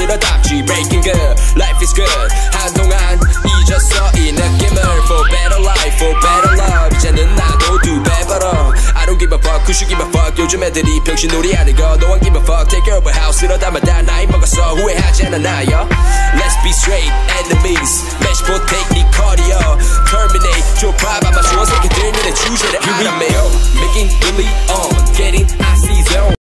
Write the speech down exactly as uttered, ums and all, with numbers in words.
들어답지 breaking good life is good 한동안 잊었어 이 느낌을 for better life for better love 이제는 나도 두 배 벌어 I don't give a fuck who should give a fuck 요즘 애들이 병신놀이 하는 거 No one give a fuck take care of a house 이러다마다 나이 먹었어 후회하지 않아 나요 Let's be straight enemies match for take 네 cardio terminate 좁아 봐봐 좋은 새끼들 눈에 주제를 알아매요 Making really on